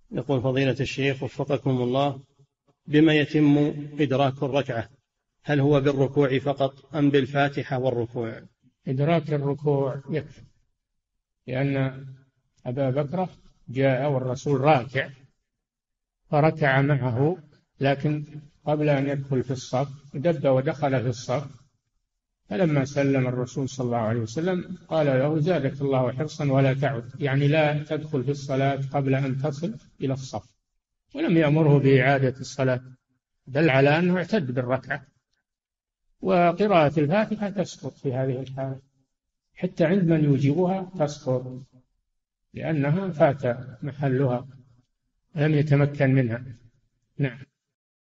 يقول فضيلة الشيخ وفقكم الله، بما يتم إدراك الركعة؟ هل هو بالركوع فقط أم بالفاتحة والركوع؟ إدراك الركوع يكفي، لأن أبا بكر جاء والرسول راكع فركع معه، لكن قبل أن يدخل في الصف دب ودخل في الصف، فلما سلم الرسول صلى الله عليه وسلم قال له: زادك الله حرصا ولا تعد، يعني لا تدخل في الصلاة قبل أن تصل إلى الصف، ولم يأمره بإعادة الصلاة، دل على أنه اعتد بالركعة. وقراءة الفاتحة تسقط في هذه الحالة، حتى عند من يوجبها تسقط، لأنها فات محلها، لم يتمكن منها. نعم.